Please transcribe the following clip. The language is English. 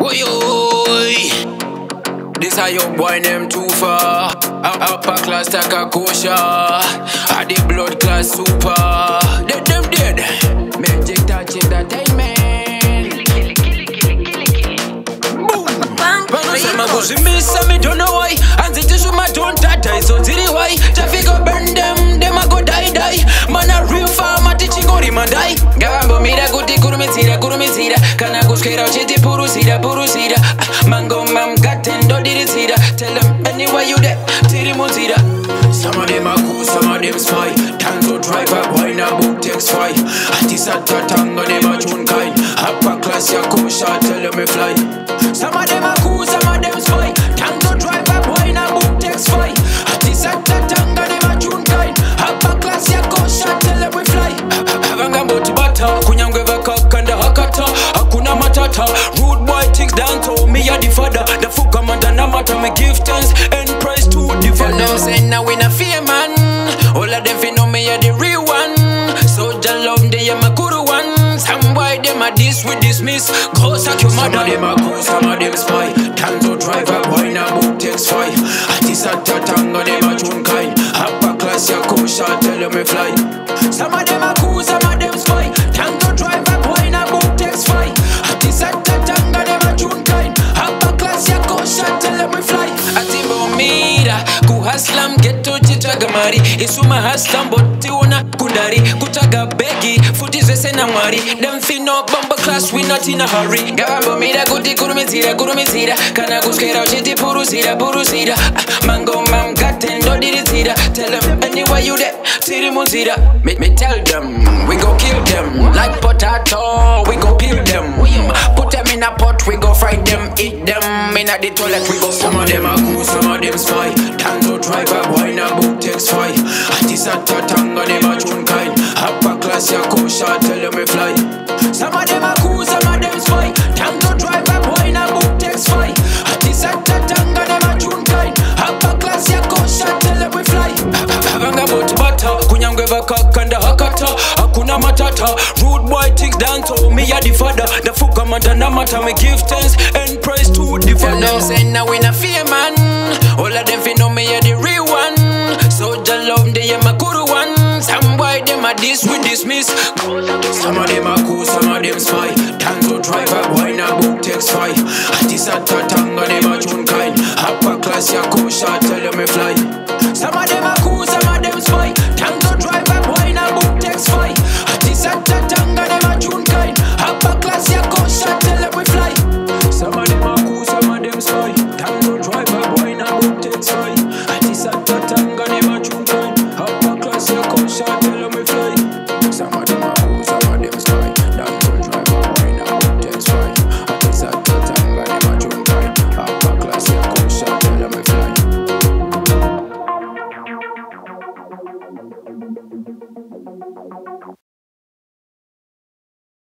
Oi, oi. This a your boy named too far. Upper class take a kosher. A the blood class super. Dead them dead. Magic touch entertainment. Boom. Wanasema kushimisa me don't know why. Anzitishuma don't tata so ziri why. Traffic go burn them a go die. Man a real farmer teaching ori mandai. Gabambo mira kuti kurumizira. Kana kuskera uchiti purusira. Mango mam gatendo dirizira. Tell them anywhere you there, tiri muzira. Some of them are cool, some of them spy. Tango driver, boy na book takes five. Atisa tatanga them a chun kind. Upper class ya kosha, tell them me fly. Some of them are cool, some of them spy. Tango driver, boy na book takes five. Atisa tatanga them a chun kind. Upper class ya kosha, tell them me fly. Avanga moti bata, kunyangweva kakanda hakata. Hakuna matata, rude boy things down to me a the father. The fuka mandana mata me give thanks and praise to the father. Them say now we na fear man. All of them fi know me a the real one. Soldier love they a my guru one. Some boy them a this we dismiss. Go sack your mother. Some of them a cool, some of them spy. Tango driver boy na book takes five. Atisa tatanga them a chun kind. Upper class ya kosha tell them me fly. Some of them a cool, some of them spy. Tango driver boy na book takes five. Atisa tatanga them a chun kind. Upper class ya kosha tell them me fly. Atimbo mira kuhaslam geto chitaga mari. Isuma haslam boti una kundari. Kutaga begi futi zese na mwari. Them fino bomba class we not in a hurry. Gabambo mira kuti kurumizira. Kana kuskera uchiti purusira. Mango mam gatendo dirizira. Tell them anywhere you there, tiri muzira. Me tell them, we go kill them. Like potato, we go peel them. Put them in a pot, we go fry them. Eat them in a the toilet, we go. Some of them are cool, some of them spy. Tango driver, boy na book takes five. Atisa tatanga them a chun kind. Upper class ya kosha, tell them me fly. Some of them are cool, some of them spy. Tango driver, boy na book takes five. Atisa tatanga them a chun kind. Upper class ya kosha, tell them me fly. Avanga moti bata, kunyangweva kakanda hakata. Hakuna matata, rude boy things down to me a the father. The fuka mandana mata me give thanks and praise to the father. Them say now we na fear man. All of them fi know me a the real one. Soldier love they a my guru one. Some boy them a this we dismiss. Some of them are cool, some of them spy. Tango driver boy na book takes five. Atisa tatanga them a chun kind. Upper class ya kosha tell them me fly.